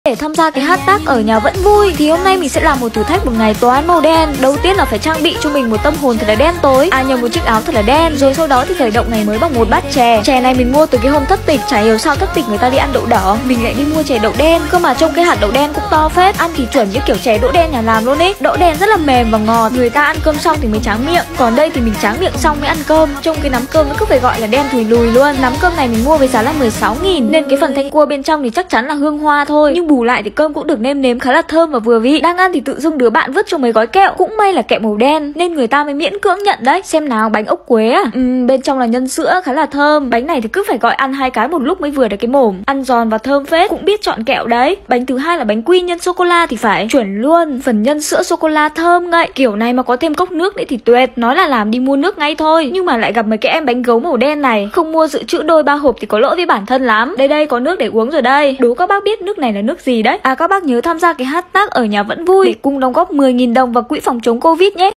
Để tham gia cái hashtag ở nhà vẫn vui thì hôm nay mình sẽ làm một thử thách một ngày toán màu đen. Đầu tiên là phải trang bị cho mình một tâm hồn thật là đen tối, nhờ một chiếc áo thật là đen. Rồi sau đó thì khởi động ngày mới bằng một bát chè. Chè này mình mua từ cái hôm thất tịch, chả hiểu sao thất tịch người ta đi ăn đậu đỏ, mình lại đi mua chè đậu đen. Cơ mà trong cái hạt đậu đen cũng to phết, ăn thì chuẩn như kiểu chè đỗ đen nhà làm luôn ấy. Đỗ đen rất là mềm và ngọt, người ta ăn cơm xong thì mới tráng miệng, còn đây thì mình tráng miệng xong mới ăn cơm. Trong cái nắm cơm nó cứ phải gọi là đen thùi lùi luôn. Nắm cơm này mình mua với giá là 16.000, nên cái phần thanh cua bên trong thì chắc chắn là hương hoa thôi, nhưng bù lại thì cơm cũng được nêm nếm khá là thơm và vừa vị. Đang ăn thì tự dưng đứa bạn vứt cho mấy gói kẹo, cũng may là kẹo màu đen nên người ta mới miễn cưỡng nhận đấy. Xem nào, bánh ốc quế à, bên trong là nhân sữa khá là thơm. Bánh này thì cứ phải gọi ăn 2 cái một lúc mới vừa được cái mồm, ăn giòn và thơm phết, cũng biết chọn kẹo đấy. Bánh thứ hai là bánh quy nhân sô cô la thì phải, chuẩn luôn, phần nhân sữa sô cô la thơm ngậy, kiểu này mà có thêm cốc nước nữa thì tuyệt. Nói là làm đi mua nước ngay thôi, nhưng mà lại gặp mấy cái em bánh gấu màu đen này, không mua dự trữ đôi 3 hộp thì có lỗi với bản thân lắm. Đây có nước để uống rồi đây, đố các bác biết nước này là nước gì đấy. Các bác nhớ tham gia cái hashtag ở nhà vẫn vui để cùng đóng góp 10.000 đồng vào quỹ phòng chống Covid nhé.